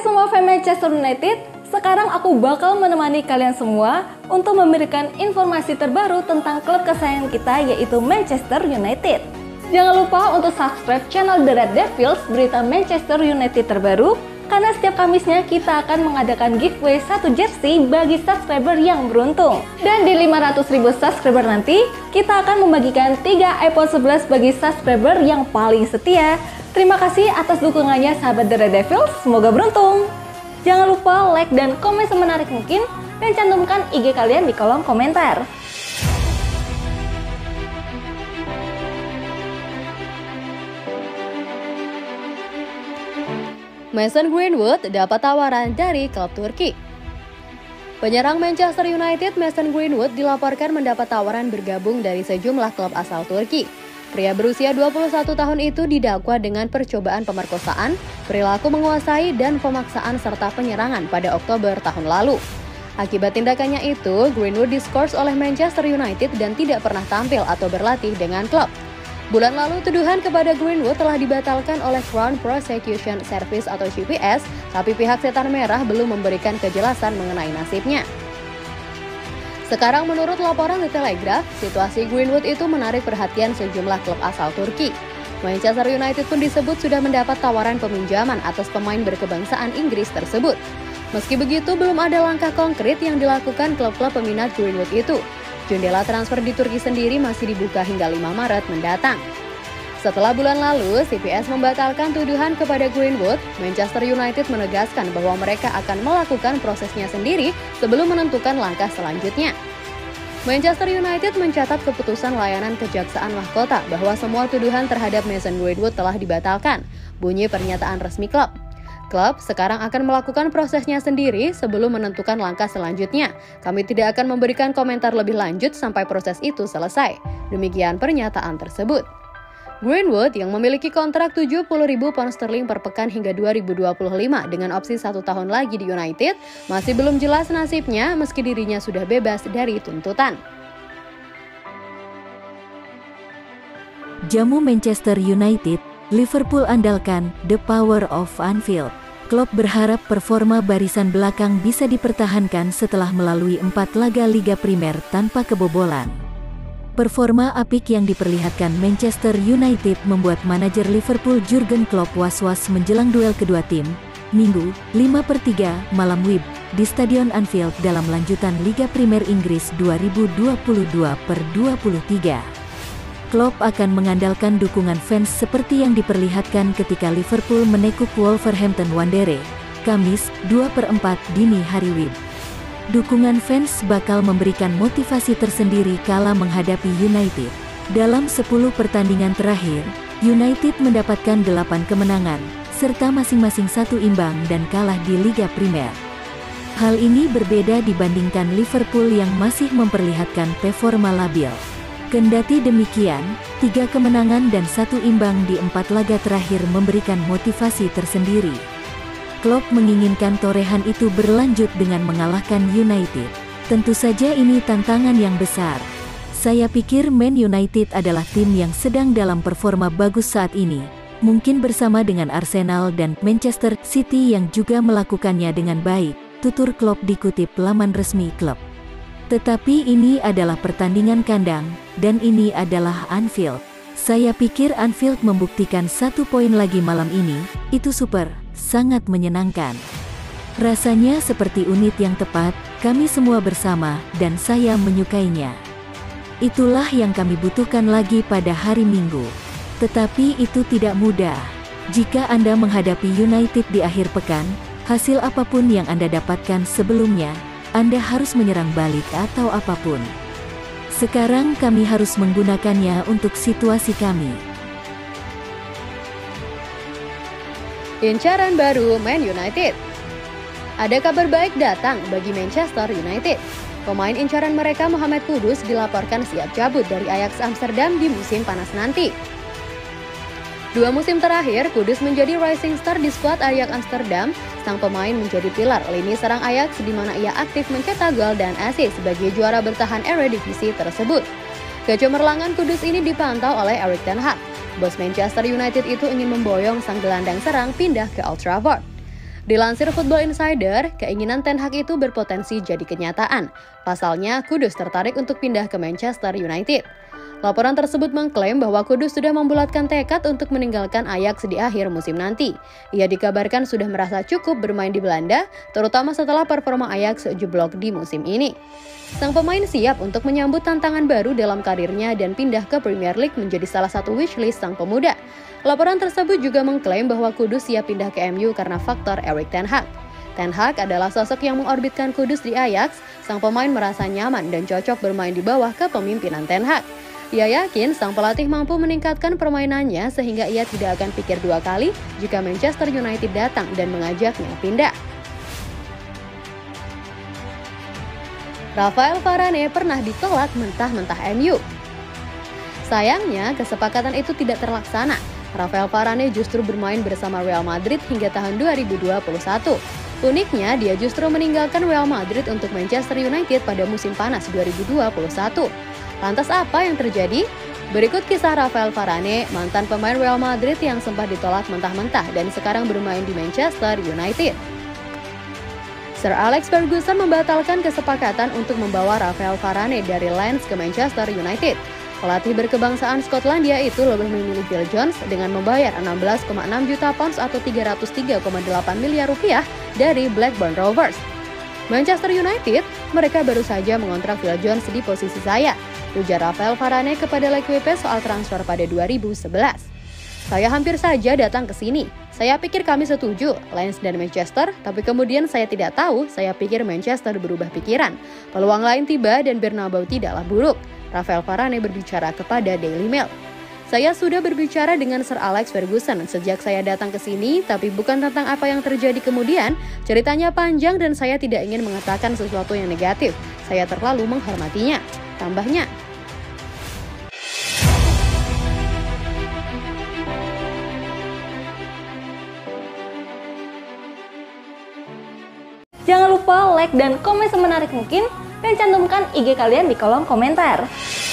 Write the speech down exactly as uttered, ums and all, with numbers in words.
semua fans Manchester United, sekarang aku bakal menemani kalian semua untuk memberikan informasi terbaru tentang klub kesayangan kita yaitu Manchester United. Jangan lupa untuk subscribe channel The Red Devils berita Manchester United terbaru, karena setiap Kamisnya kita akan mengadakan giveaway satu jersey bagi subscriber yang beruntung. Dan di lima ratus ribu subscriber nanti, kita akan membagikan tiga iPhone sebelas bagi subscriber yang paling setia. Terima kasih atas dukungannya sahabat The Red Devils, semoga beruntung. Jangan lupa like dan komen semenarik mungkin, dan cantumkan I G kalian di kolom komentar. Mason Greenwood dapat tawaran dari klub Turki. Penyerang Manchester United Mason Greenwood dilaporkan mendapat tawaran bergabung dari sejumlah klub asal Turki. Pria berusia dua puluh satu tahun itu didakwa dengan percobaan pemerkosaan, perilaku menguasai, dan pemaksaan serta penyerangan pada Oktober tahun lalu. Akibat tindakannya itu, Greenwood diskors oleh Manchester United dan tidak pernah tampil atau berlatih dengan klub. Bulan lalu, tuduhan kepada Greenwood telah dibatalkan oleh Crown Prosecution Service atau C P S, tapi pihak Setan Merah belum memberikan kejelasan mengenai nasibnya. Sekarang menurut laporan The Telegraph, situasi Greenwood itu menarik perhatian sejumlah klub asal Turki. Manchester United pun disebut sudah mendapat tawaran peminjaman atas pemain berkebangsaan Inggris tersebut. Meski begitu, belum ada langkah konkret yang dilakukan klub-klub peminat Greenwood itu. Jendela transfer di Turki sendiri masih dibuka hingga lima Maret mendatang. Setelah bulan lalu, C P S membatalkan tuduhan kepada Greenwood, Manchester United menegaskan bahwa mereka akan melakukan prosesnya sendiri sebelum menentukan langkah selanjutnya. Manchester United mencatat keputusan layanan kejaksaan mahkota bahwa semua tuduhan terhadap Mason Greenwood telah dibatalkan, bunyi pernyataan resmi klub. Klub sekarang akan melakukan prosesnya sendiri sebelum menentukan langkah selanjutnya. Kami tidak akan memberikan komentar lebih lanjut sampai proses itu selesai. Demikian pernyataan tersebut. Greenwood yang memiliki kontrak tujuh puluh ribu pound sterling per pekan hingga dua ribu dua puluh lima dengan opsi satu tahun lagi di United, masih belum jelas nasibnya meski dirinya sudah bebas dari tuntutan. Jamu Manchester United, Liverpool andalkan the power of Anfield. Klopp berharap performa barisan belakang bisa dipertahankan setelah melalui empat laga Liga Primer tanpa kebobolan. Performa apik yang diperlihatkan Manchester United membuat manajer Liverpool Jurgen Klopp was-was menjelang duel kedua tim, Minggu, lima per tiga, malam W I B, di Stadion Anfield dalam lanjutan Liga Primer Inggris dua ribu dua puluh dua per dua puluh tiga. Klopp akan mengandalkan dukungan fans seperti yang diperlihatkan ketika Liverpool menekuk Wolverhampton Wanderers, Kamis, dua per empat dini hari W I B. Dukungan fans bakal memberikan motivasi tersendiri kala menghadapi United. Dalam sepuluh pertandingan terakhir, United mendapatkan delapan kemenangan, serta masing-masing satu imbang dan kalah di Liga Primer. Hal ini berbeda dibandingkan Liverpool yang masih memperlihatkan performa labil. Kendati demikian, tiga kemenangan dan satu imbang di empat laga terakhir memberikan motivasi tersendiri. Klopp menginginkan torehan itu berlanjut dengan mengalahkan United. Tentu saja ini tantangan yang besar. Saya pikir Man United adalah tim yang sedang dalam performa bagus saat ini, mungkin bersama dengan Arsenal dan Manchester City yang juga melakukannya dengan baik, tutur Klopp dikutip laman resmi klub. Tetapi ini adalah pertandingan kandang, dan ini adalah Anfield. Saya pikir Anfield membuktikan satu poin lagi malam ini, itu super, sangat menyenangkan. Rasanya seperti unit yang tepat, kami semua bersama, dan saya menyukainya. Itulah yang kami butuhkan lagi pada hari Minggu. Tetapi itu tidak mudah. Jika Anda menghadapi United di akhir pekan, hasil apapun yang Anda dapatkan sebelumnya, Anda harus menyerang balik atau apapun. Sekarang kami harus menggunakannya untuk situasi kami. Incaran baru Man United. Ada kabar baik datang bagi Manchester United. Pemain incaran mereka Mohamed Kudus dilaporkan siap cabut dari Ajax Amsterdam di musim panas nanti. Dua musim terakhir, Kudus menjadi rising star di skuad Ajax Amsterdam. Sang pemain menjadi pilar lini serang Ajax di mana ia aktif mencetak gol dan assist sebagai juara bertahan Eredivisie tersebut. Kecemerlangan Kudus ini dipantau oleh Erik ten Hag. Bos Manchester United itu ingin memboyong sang gelandang serang pindah ke Old Trafford. Dilansir Football Insider, keinginan Ten Hag itu berpotensi jadi kenyataan. Pasalnya, Kudus tertarik untuk pindah ke Manchester United. Laporan tersebut mengklaim bahwa Kudus sudah membulatkan tekad untuk meninggalkan Ajax di akhir musim nanti. Ia dikabarkan sudah merasa cukup bermain di Belanda, terutama setelah performa Ajax jeblok di musim ini. Sang pemain siap untuk menyambut tantangan baru dalam karirnya dan pindah ke Premier League menjadi salah satu wishlist sang pemuda. Laporan tersebut juga mengklaim bahwa Kudus siap pindah ke M U karena faktor Erik ten Hag. Ten Hag adalah sosok yang mengorbitkan Kudus di Ajax. Sang pemain merasa nyaman dan cocok bermain di bawah kepemimpinan Ten Hag. Ia yakin sang pelatih mampu meningkatkan permainannya sehingga ia tidak akan pikir dua kali jika Manchester United datang dan mengajaknya pindah. Rafael Varane pernah ditolak mentah-mentah M U. Sayangnya, kesepakatan itu tidak terlaksana. Rafael Varane justru bermain bersama Real Madrid hingga tahun dua ribu dua puluh satu. Uniknya, dia justru meninggalkan Real Madrid untuk Manchester United pada musim panas dua ribu dua puluh satu. Lantas apa yang terjadi? Berikut kisah Rafael Varane, mantan pemain Real Madrid yang sempat ditolak mentah-mentah dan sekarang bermain di Manchester United. Sir Alex Ferguson membatalkan kesepakatan untuk membawa Rafael Varane dari Lens ke Manchester United. Pelatih berkebangsaan Skotlandia itu lebih memilih Phil Jones dengan membayar enam belas koma enam juta pounds atau tiga ratus tiga koma delapan miliar rupiah dari Blackburn Rovers. Manchester United, mereka baru saja mengontrak Phil Jones di posisi saya, ujar Rafael Varane kepada L'Equipe soal transfer pada dua ribu sebelas. Saya hampir saja datang ke sini. Saya pikir kami setuju, Lens dan Manchester, tapi kemudian saya tidak tahu, saya pikir Manchester berubah pikiran. Peluang lain tiba dan Bernabeu tidaklah buruk. Rafael Varane berbicara kepada Daily Mail. Saya sudah berbicara dengan Sir Alex Ferguson sejak saya datang ke sini, tapi bukan tentang apa yang terjadi kemudian. Ceritanya panjang dan saya tidak ingin mengatakan sesuatu yang negatif. Saya terlalu menghormatinya, tambahnya. Jangan lupa like dan komen semenarik mungkin dan cantumkan I G kalian di kolom komentar.